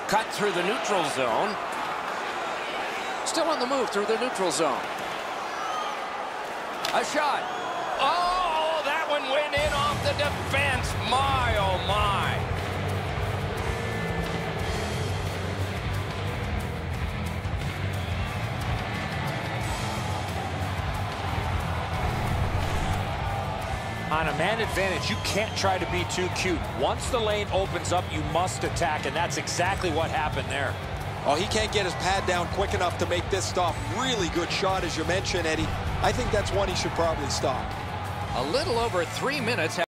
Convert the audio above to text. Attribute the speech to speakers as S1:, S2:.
S1: Cut through the neutral zone. Still on the move through the neutral zone. A shot. Oh, that one went in off the defense. My, oh, my.
S2: On a man advantage, you can't try to be too cute. Once the lane opens up, you must attack, and that's exactly what happened there.
S3: Oh, he can't get his pad down quick enough to make this stop. Really good shot, as you mentioned, Eddie. I think that's one he should probably stop.
S1: A little over 3 minutes.